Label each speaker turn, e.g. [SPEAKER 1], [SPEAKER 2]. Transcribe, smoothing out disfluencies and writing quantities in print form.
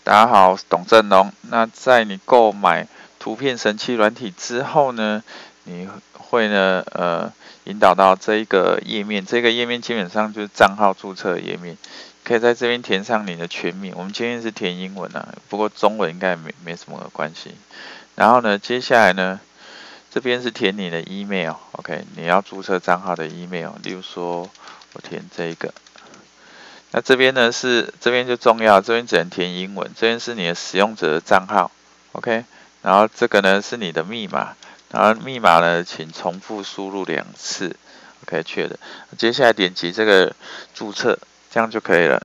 [SPEAKER 1] 大家好，我是董振龙。那在你购买图片神器软体之后呢，你会呢引导到这一个页面，这个页面基本上就是账号注册页面，可以在这边填上你的全名。我们今天是填英文啊，不过中文应该没什么关系。然后呢，接下来呢，这边是填你的 email，OK，你要注册账号的 email，例如说我填这个。那这边呢这边就重要，这边只能填英文，这边是你的使用者的账号 ，OK，然后这个呢是你的密码，然后密码呢请重复输入2次 ，OK 确认。接下来点击这个注册，这样就可以了。